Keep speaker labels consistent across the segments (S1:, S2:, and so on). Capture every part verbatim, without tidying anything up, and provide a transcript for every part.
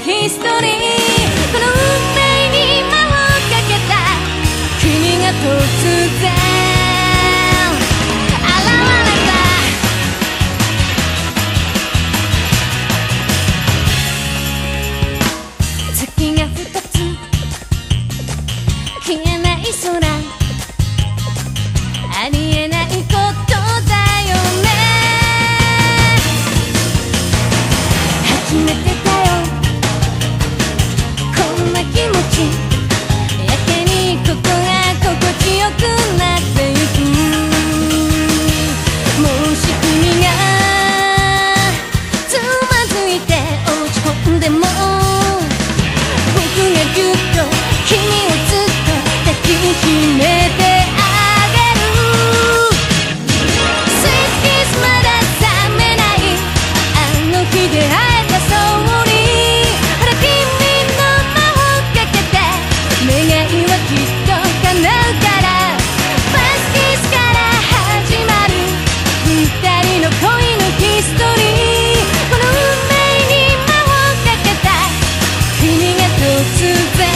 S1: ヒストリー、この運命に魔法かけた君が突然現れた。月が二つ消えない空、ありえないことだよね。初めてだよこんな気持ち、やけにここが心地よくなってゆく。もう仕組みがつまずいて落ち込んでも、僕がぎゅっと君をずっと抱きしめてあげる。スイートキスまだ覚めない、あの日出会えたそうに、ほら君の魔法かけて願いはきっと叶うから。ファーストキスから始まる二人の恋のヒストリー、この運命に魔法かけた君が突然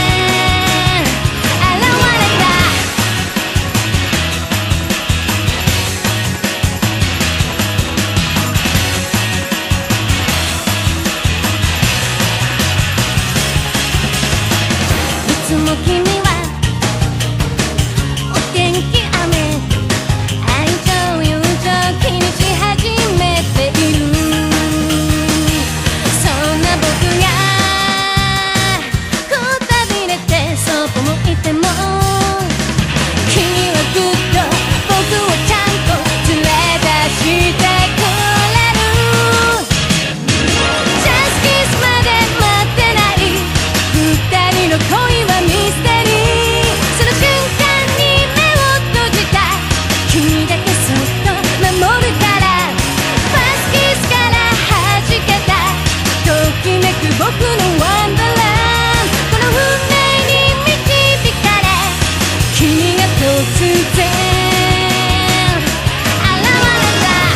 S1: いつも君はお天気雨愛情友情気にし始めている。そんな僕がこうたびれてそっぽ向いても、君はぐっと僕をちゃんと連れ出してくれる。ジャスキスまで待ってない二人の恋はミステリー、その瞬間に目を閉じた君だけそっと守るから。ファーストキスから弾けたときめく僕のワンダーランド、この運命に導かれ君が突然現れた。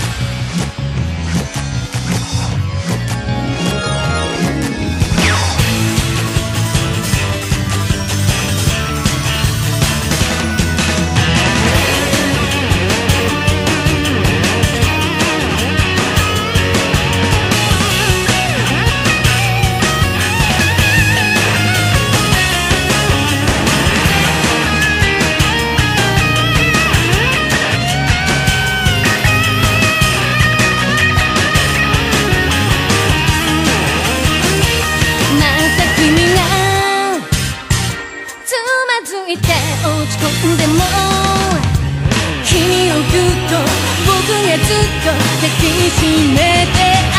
S1: また君がつまずいて落ち込んでも、君をぐっと僕がずっと抱きしめて